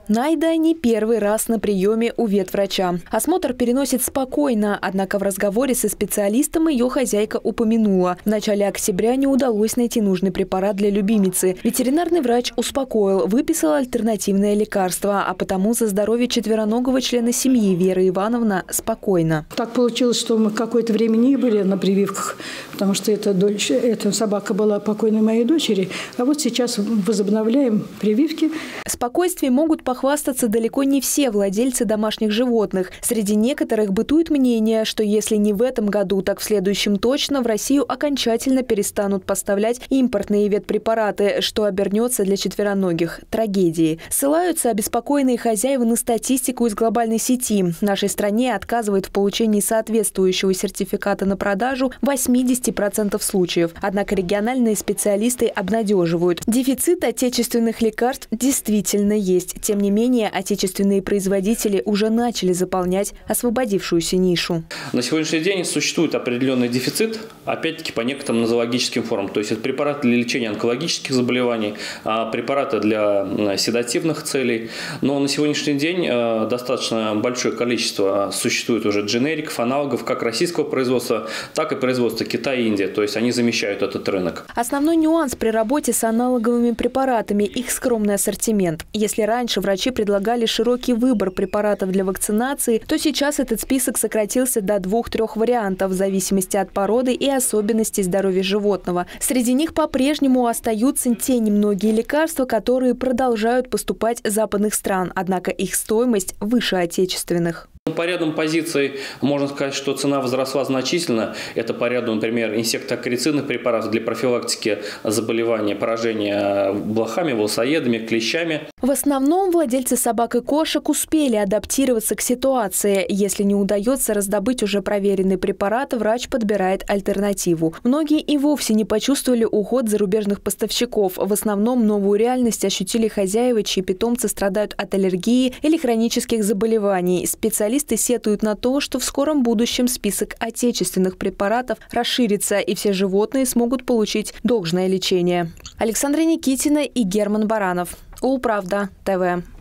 Найда не первый раз на приеме у ветврача. Осмотр переносит спокойно, однако в разговоре со специалистом ее хозяйка упомянула. В начале октября не удалось найти нужный препарат для любимицы. Ветеринарный врач успокоил, выписал альтернативное лекарство, а потому за здоровье четвероногого члена семьи Вера Ивановна спокойна. Так получилось, что мы какое-то время не были на прививках, потому что эта собака была покойной моей дочери, а вот сейчас возобновляем прививки. Спокойствием могут похвастаться далеко не все владельцы домашних животных. Среди некоторых бытует мнение, что если не в этом году, так в следующем точно в Россию окончательно перестанут поставлять импортные ветпрепараты, что обернется для четвероногих трагедией. Ссылаются обеспокоенные хозяева на статистику из глобальной сети. В нашей стране отказывают в получении соответствующего сертификата на продажу в 80% случаев. Однако региональные специалисты обнадеживают. Дефицит отечественных лекарств действительно есть. Тем не менее, отечественные производители уже начали заполнять освободившуюся нишу. На сегодняшний день существует определенный дефицит, опять-таки по некоторым нозологическим формам. То есть это препараты для лечения онкологических заболеваний, препараты для седативных целей. Но на сегодняшний день достаточно большое количество существует уже дженериков, аналогов как российского производства, так и производства Китая и Индии. То есть они замещают этот рынок. Основной нюанс при работе с аналоговыми препаратами – их скромный ассортимент. Если раньше врачи предлагали широкий выбор препаратов для вакцинации, то сейчас этот список сократился до 2-3 вариантов в зависимости от породы и особенностей здоровья животного. Среди них по-прежнему остаются те немногие лекарства, которые продолжают поступать из западных стран, однако их стоимость выше отечественных. По рядам позиций можно сказать, что цена возросла значительно. Это по ряду, например, инсектоакарицидных препаратов для профилактики заболеваний, поражения блохами, волосоедами, клещами. В основном владельцы собак и кошек успели адаптироваться к ситуации. Если не удается раздобыть уже проверенный препарат, врач подбирает альтернативу. Многие и вовсе не почувствовали уход зарубежных поставщиков. В основном новую реальность ощутили хозяева, чьи питомцы страдают от аллергии или хронических заболеваний. Специалисты сетуют на то, что в скором будущем список отечественных препаратов расширится, и все животные смогут получить должное лечение. Александра Никитина и Герман Баранов. Улправда ТВ.